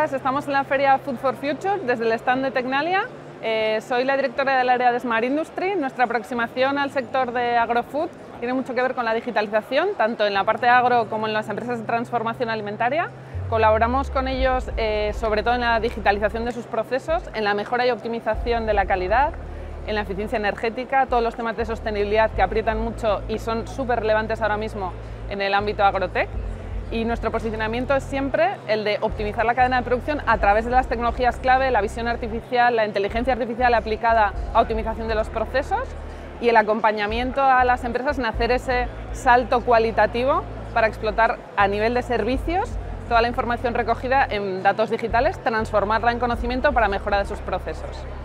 días, estamos en la feria Food for Future desde el stand de Tecnalia. Soy la directora del área de Smart Industry. Nuestra aproximación al sector de agrofood tiene mucho que ver con la digitalización, tanto en la parte agro como en las empresas de transformación alimentaria. Colaboramos con ellos sobre todo en la digitalización de sus procesos, en la mejora y optimización de la calidad, en la eficiencia energética, todos los temas de sostenibilidad que aprietan mucho y son súper relevantes ahora mismo en el ámbito agrotech. Y nuestro posicionamiento es siempre el de optimizar la cadena de producción a través de las tecnologías clave, la visión artificial, la inteligencia artificial aplicada a optimización de los procesos y el acompañamiento a las empresas en hacer ese salto cualitativo para explotar a nivel de servicios toda la información recogida en datos digitales, transformarla en conocimiento para mejora de sus procesos.